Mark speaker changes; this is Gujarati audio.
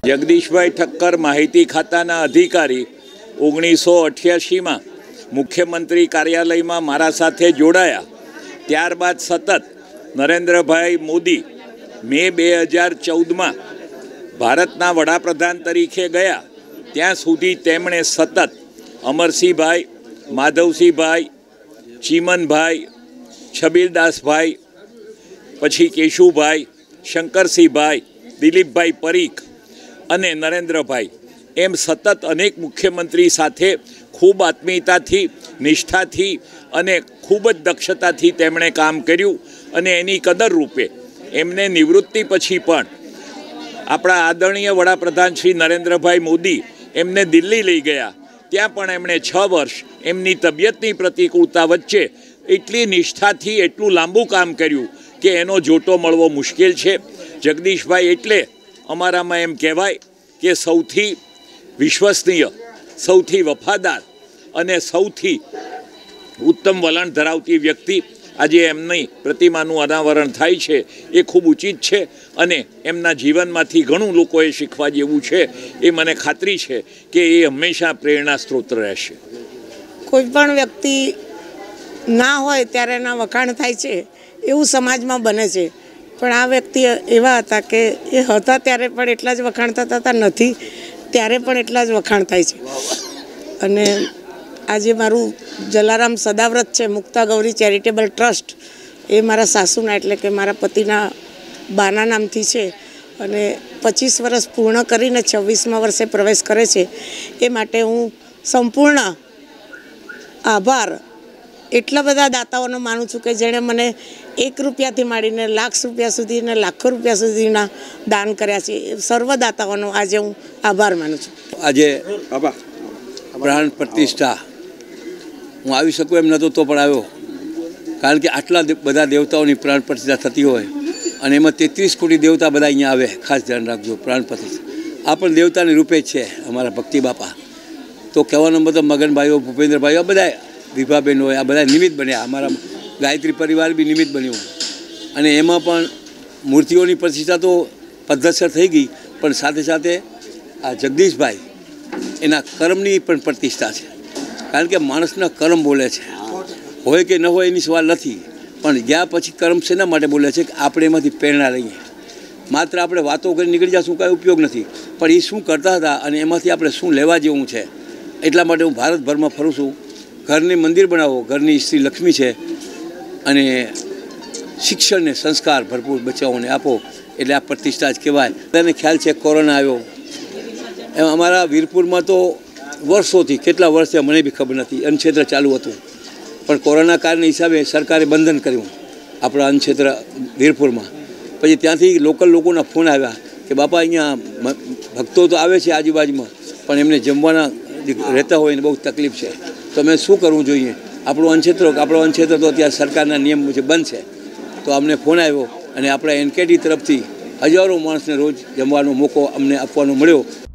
Speaker 1: જગદીશભાઈ ઠક્કર માહિતી ખાતાના અધિકારી 1988 માં મુખ્યમંત્રી કાર્યાલયમાં મારા સાથે જોડાયા। ત્યારબાદ સતત નરેન્દ્રભાઈ મોદી મે 2014 માં ભારતના વડાપ્રધાન તરીકે ગયા ત્યાં સુધી તેમણે સતત અમરસિંહભાઈ, માધવસિંહભાઈ, ચીમનભાઈ, છબીલદાસભાઈ, પછી કેશુભાઈ, શંકરસિંહભાઈ, દિલીપભાઈ પરીખ અને નરેન્દ્રભાઈ એમ સતત અનેક મુખ્યમંત્રી સાથે ખૂબ આત્મીયતાથી, નિષ્ઠાથી અને ખૂબ જ દક્ષતાથી તેમણે કામ કર્યું અને એની કદર રૂપે એમને નિવૃત્તિ પછી પણ આપણા આદરણીય વડાપ્રધાન શ્રી નરેન્દ્રભાઈ મોદી એમને દિલ્હી લઈ ગયા। ત્યાં પણ એમણે 6 વર્ષ એમની તબિયતની પ્રતિકૂળતા વચ્ચે એટલી નિષ્ઠાથી એટલું લાંબુ કામ કર્યું કે એનો જોટો મળવો મુશ્કેલ છે। જગદીશભાઈ એટલે અમારામાં એમ કહેવાય કે સૌથી વિશ્વસનીય, સૌથી વફાદાર અને સૌથી ઉત્તમ વલણ ધરાવતી વ્યક્તિ। આજે એમની પ્રતિમાનું અનાવરણ થાય છે એ ખૂબ ઉચિત છે અને એમના જીવનમાંથી ઘણું લોકોએ શીખવા જેવું છે। એ મને ખાતરી છે કે એ હંમેશા પ્રેરણા સ્ત્રોત રહેશે।
Speaker 2: કોઈ પણ વ્યક્તિ ના હોય ત્યારે એના વખાણ થાય છે એવું સમાજમાં બને છે, પણ આ વ્યક્તિ એવા હતા કે એ હતા ત્યારે પણ એટલા જ વખાણ થતા હતા, નથી ત્યારે પણ એટલા જ વખાણ થાય છે। અને આજે મારું જલારામ સદાવ્રત છે, મુક્તા ગૌરી ચેરિટેબલ ટ્રસ્ટ, એ મારા સાસુના એટલે કે મારા પતિના બાના નામથી છે અને 25 વર્ષ પૂર્ણ કરીને 26મા વર્ષે પ્રવેશ કરે છે। એ માટે હું સંપૂર્ણ આભાર એટલા બધા દાતાઓનો માનું છું કે જેણે મને 1 રૂપિયાથી માંડીને લાખ રૂપિયા સુધી ને લાખો રૂપિયા સુધીના દાન કર્યા છે। સર્વ દાતાઓનો આજે હું આભાર માનું છું।
Speaker 3: આજે પ્રાણ પ્રતિષ્ઠા હું આવી શકું એમ નહોતો તો પણ આવ્યો, કારણ કે આટલા બધા દેવતાઓની પ્રાણ પ્રતિષ્ઠા થતી હોય અને એમાં 33 કોટી દેવતા બધા અહીંયા આવે। ખાસ ધ્યાન રાખજો, પ્રાણ પ્રતિષ્ઠા આ પણ દેવતાની રૂપે જ છે અમારા ભક્તિ બાપા। તો કહેવાનો મતલબ મગનભાઈઓ, ભૂપેન્દ્રભાઈઓ, બધા વિભાબેન હોય, આ બધા નિમિત્ત બન્યા। અમારા ગાયત્રી પરિવાર બી નિમિત્ત બન્યું અને એમાં પણ મૂર્તિઓની પ્રતિષ્ઠા તો પદ્ધતસર થઈ ગઈ, પણ સાથે સાથે આ જગદીશભાઈ એના કર્મની પણ પ્રતિષ્ઠા છે, કારણ કે માણસના કર્મ બોલે છે, હોય કે ન હોય એની સવાલ નથી, પણ ગયા પછી કર્મ શેના માટે બોલે છે કે આપણે એમાંથી પ્રેરણા લઈએ। માત્ર આપણે વાતો કરી નીકળી જશું કાંઈ ઉપયોગ નથી, પણ એ શું કરતા હતા અને એમાંથી આપણે શું લેવા જેવું છે। એટલા માટે હું ભારતભરમાં ફરું છું। ઘરને મંદિર બનાવો, ઘરની સ્ત્રી લક્ષ્મી છે અને શિક્ષણને સંસ્કાર ભરપૂર બચ્ચાઓને આપો, એટલે આ પ્રતિષ્ઠા જ કહેવાય। બધાને ખ્યાલ છે કોરોના આવ્યો, એમ અમારા વીરપુરમાં તો વર્ષોથી, કેટલા વર્ષથી મને બી ખબર નથી, અન્નક્ષેત્ર ચાલુ હતું, પણ કોરોના કાળના હિસાબે સરકારે બંધન કર્યું આપણા અન્નક્ષેત્ર વીરપુરમાં। પછી ત્યાંથી લોકલ લોકોના ફોન આવ્યા કે બાપા અહીંયા ભક્તો તો આવે છે આજુબાજુમાં, પણ એમને જમવાના રહેતા હોય ને બહુ તકલીફ છે, તો અમે શું કરવું જોઈએ? આપણો અન્નક્ષેત્ર તો અત્યારે સરકારના નિયમ મુજબ બંધ છે। તો અમને ફોન આવ્યો અને આપણા એનકેટી તરફથી હજારો માણસને રોજ જમવાનો મોકો અમને આપવાનો મળ્યો।